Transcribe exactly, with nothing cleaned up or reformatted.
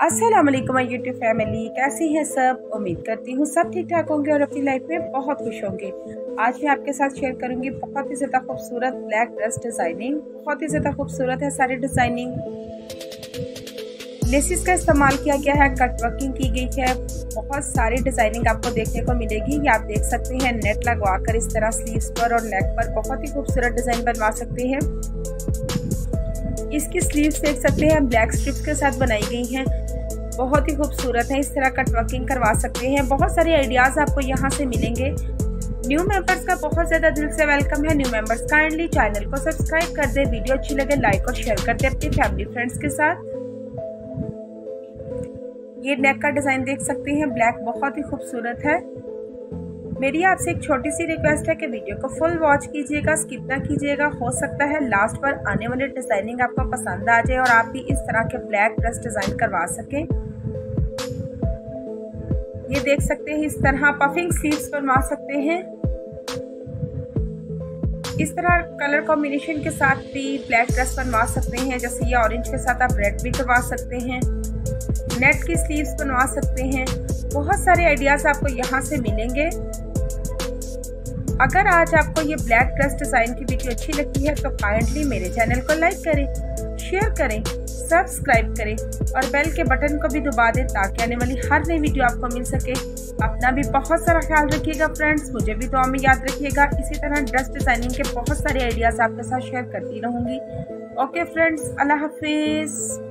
अस्सलाम वालेकुम YouTube family, कैसी हैं सब। उम्मीद करती हूँ सब ठीक ठाक होंगे और अपनी लाइफ में बहुत खुश होंगे। आज मैं आपके साथ शेयर करूंगी बहुत ही ज़्यादा खूबसूरत ब्लैक ड्रेस डिज़ाइनिंग। बहुत ही ज़्यादा खूबसूरत है सारी डिज़ाइनिंग। लेसिस का इस्तेमाल किया गया है, कट वर्किंग की गई है। बहुत सारी डिज़ाइनिंग आपको देखने को मिलेगी। ये आप देख सकते हैं नेट लगवा कर इस तरह स्लीव्स पर और नेक पर बहुत ही खूबसूरत डिज़ाइन बनवा सकते हैं। इसकी स्लीव्स देख सकते हैं ब्लैक स्ट्रिप्स के साथ बनाई गई हैं, बहुत ही खूबसूरत है। इस तरह कट वर्किंग करवा सकते हैं। बहुत सारे आइडियाज़ आपको यहाँ से मिलेंगे। न्यू मेंबर्स का बहुत ज़्यादा दिल से वेलकम है। न्यू मेंबर्स काइंडली चैनल को सब्सक्राइब कर दे, वीडियो अच्छी लगे लाइक और शेयर कर दे अपनी फैमिली फ्रेंड्स के साथ। ये नेक का डिज़ाइन देख सकते हैं, ब्लैक बहुत ही खूबसूरत है। मेरी आपसे एक छोटी सी रिक्वेस्ट है कि वीडियो को फुल वॉच कीजिएगा, स्किप ना कीजिएगा। हो सकता है लास्ट पर आने वाली डिज़ाइनिंग आपको पसंद आ जाए और आप भी इस तरह के ब्लैक ड्रेस डिज़ाइन करवा सकें। ये देख सकते हैं, इस तरह पफिंग स्लीव्स बनवा सकते हैं। इस तरह कलर कॉम्बिनेशन के साथ भी ब्लैक ड्रेस बनवा सकते हैं। जैसे ये ऑरेंज के साथ आप रेड भी करवा सकते हैं। नेट की स्लीव्स बनवा सकते हैं। बहुत सारे आइडियाज़ आपको यहाँ से मिलेंगे। अगर आज आपको ये ब्लैक ड्रेस डिज़ाइन की वीडियो अच्छी लगती है तो काइंडली मेरे चैनल को लाइक करें, शेयर करें, सब्सक्राइब करें और बेल के बटन को भी दबा दें ताकि आने वाली हर नई वीडियो आपको मिल सके। अपना भी बहुत सारा ख्याल रखिएगा फ्रेंड्स, मुझे भी दुआ में याद रखिएगा। इसी तरह ड्रेस डिज़ाइनिंग के बहुत सारे आइडियाज़ आपके साथ शेयर करती रहूँगी। ओके फ्रेंड्स, अल्लाह हाफिज़।